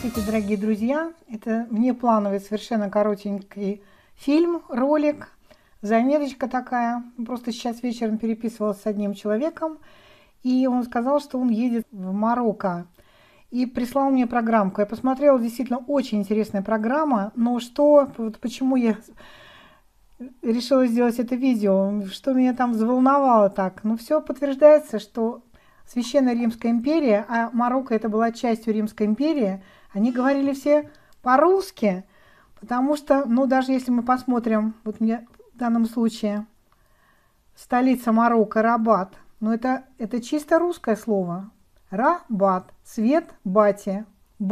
Здравствуйте, дорогие друзья! Это внеплановый, совершенно коротенький фильм, ролик, заметочка такая. Просто сейчас вечером переписывалась с одним человеком, и он сказал, что он едет в Марокко, и прислал мне программку. Я посмотрела, действительно очень интересная программа, но вот почему я решила сделать это видео, что меня там взволновало так? Ну, все подтверждается, что Священная Римская империя, а Марокко это была частью Римской империи, они говорили все по-русски, потому что, ну, даже если мы посмотрим, вот мне в данном случае столица Марокко, Рабат, но это чисто русское слово. Рабат, свет, батя,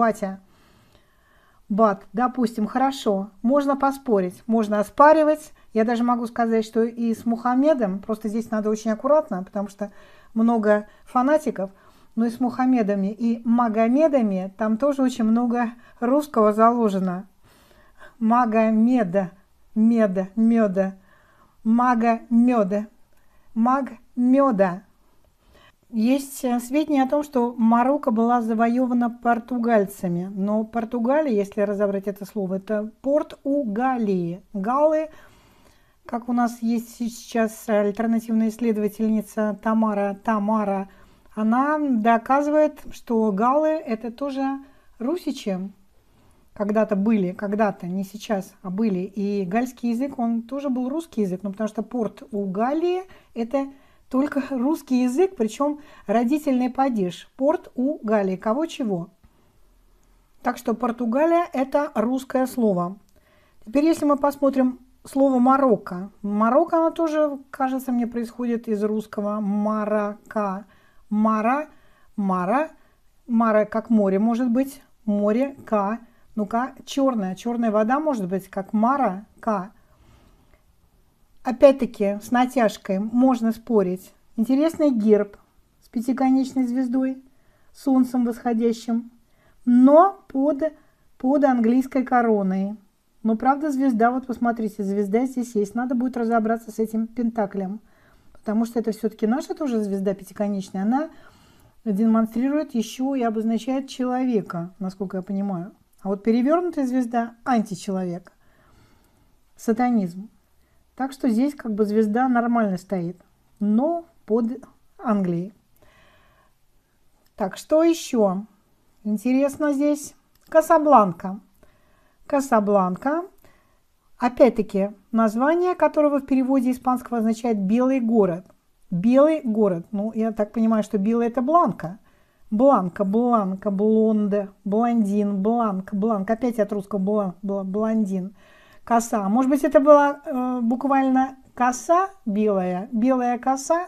бат, допустим, хорошо, можно поспорить, можно оспаривать. Я даже могу сказать, что и с Мухаммедом, просто здесь надо очень аккуратно, потому что много фанатиков, но и с Мухаммедами и Магомедами там тоже очень много русского заложено. Магомеда, меда, Магомеда, Магмеда. Есть сведения о том, что Марокко была завоевана португальцами, но Португалия, если разобрать это слово, это порт у Галлии. Галлы, как у нас есть сейчас альтернативная исследовательница Тамара, она доказывает, что галлы это тоже русичи. Когда-то были, когда-то, не сейчас, а были. И гальский язык, он тоже был русский язык, потому что порт у Галлии это только русский язык, причем родительный падеж. Порт у Галлии, кого чего. Так что Португалия это русское слово. Теперь, если мы посмотрим слово Марокко. Марокко, оно тоже, кажется, мне происходит из русского марака. Мара, как море может быть. Море, ка. Ну-ка, черная вода может быть, как мара, ка. Опять-таки, с натяжкой можно спорить. Интересный герб с пятиконечной звездой, солнцем восходящим, но под английской короной. Но, правда, звезда, вот посмотрите, звезда здесь есть. Надо будет разобраться с этим пентаклем, потому что это все-таки наша тоже звезда пятиконечная. Она демонстрирует еще и обозначает человека, насколько я понимаю. А вот перевернутая звезда – античеловек, сатанизм. Так что здесь как бы звезда нормально стоит, но под Англией. Так, что еще интересно здесь? Касабланка. Касабланка. Опять-таки, название которого в переводе испанского означает «белый город». Белый город. Ну, я так понимаю, что белый – это Бланка. Бланка, блонде, блондин, бланк. Опять от русского блондин. Коса. Может быть, это была буквально коса белая коса,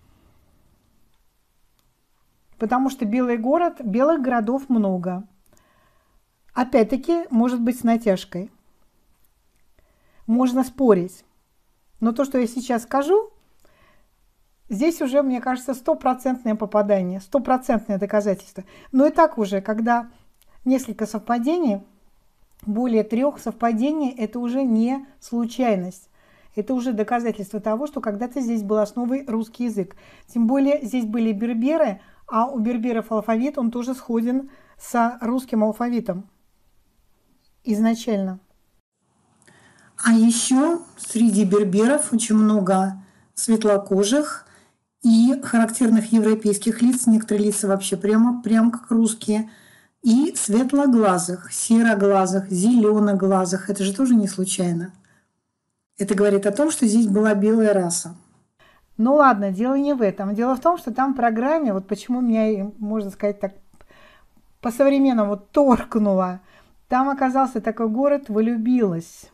потому что белый город, белых городов много. Опять-таки, может быть, с натяжкой. Можно спорить. Но то, что я сейчас скажу, здесь уже, мне кажется, стопроцентное попадание, стопроцентное доказательство. Но и так уже, когда несколько совпадений, более 3 совпадений, это уже не случайность. Это уже доказательство того, что когда-то здесь был основой русский язык. Тем более здесь были берберы, а у берберов алфавит, он тоже сходен с русским алфавитом изначально. А еще среди берберов очень много светлокожих и характерных европейских лиц, некоторые лица вообще прям как русские, и светлоглазых, сероглазых, зеленоглазых. Это же тоже не случайно. Это говорит о том, что здесь была белая раса. Ну ладно, дело не в этом. Дело в том, что там в программе, вот почему меня, можно сказать так, по-современному торкнуло. Там оказался такой город «Влюбилась».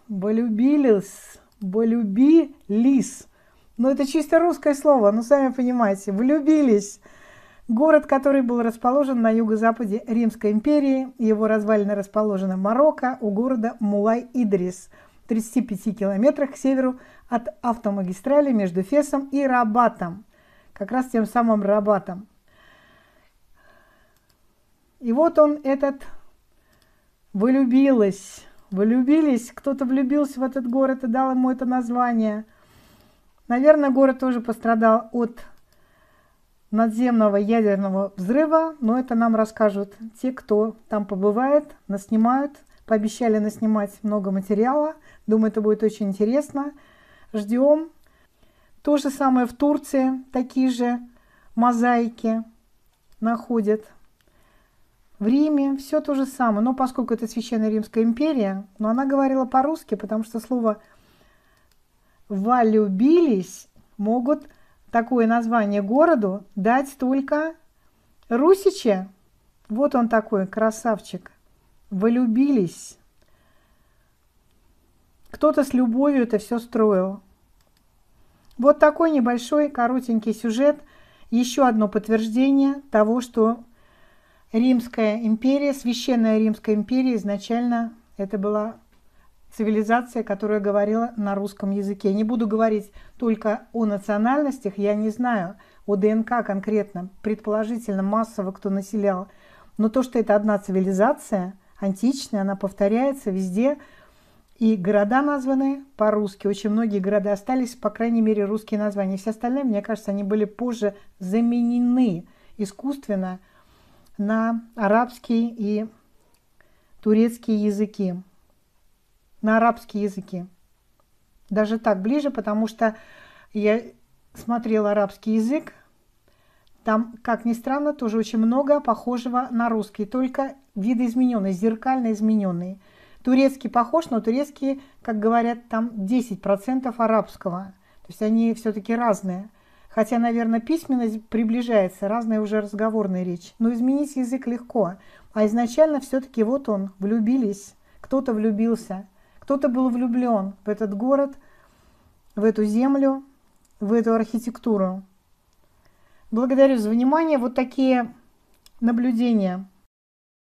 Ну, это чисто русское слово, ну, сами понимаете, «влюбились». Город, который был расположен на юго-западе Римской империи, его развалины расположены в Марокко, у города Мулай-Идрис, в 35 километрах к северу от автомагистрали между Фесом и Рабатом, как раз тем самым Рабатом. И вот он этот влюбились, кто-то влюбился в этот город и дал ему это название. Наверное, город тоже пострадал от надземного ядерного взрыва, но это нам расскажут те, кто там побывает, наснимают. Пообещали наснимать много материала. Думаю, это будет очень интересно. Ждем. То же самое в Турции. Такие же мозаики находят. В Риме все то же самое. Но поскольку это Священная Римская империя, но она говорила по-русски, потому что слово «влюбились» могут такое название городу дать только русичи. Вот он такой красавчик. Влюбились. Кто-то с любовью это все строил. Вот такой небольшой коротенький сюжет. Еще одно подтверждение того, что Римская империя, Священная Римская империя изначально это была цивилизация, которая говорила на русском языке. Не буду говорить только о национальностях, я не знаю о ДНК конкретно, предположительно массово кто населял. Но то, что это одна цивилизация, античная, она повторяется везде, и города названы по-русски. Очень многие города остались, по крайней мере, русские названия. Все остальные, мне кажется, они были позже заменены искусственно на арабский и турецкий языки. На арабские языки. Даже так ближе, потому что я смотрела арабский язык. Там, как ни странно, тоже очень много похожего на русский, только видоизмененный, зеркально измененный. Турецкий похож, но турецкий, как говорят, там 10% арабского. То есть они все-таки разные. Хотя, наверное, письменность приближается, разная уже разговорная речь. Но изменить язык легко. А изначально все-таки вот он, влюбились, кто-то влюбился, кто-то был влюблен в этот город, в эту землю, в эту архитектуру. Благодарю за внимание. Вот такие наблюдения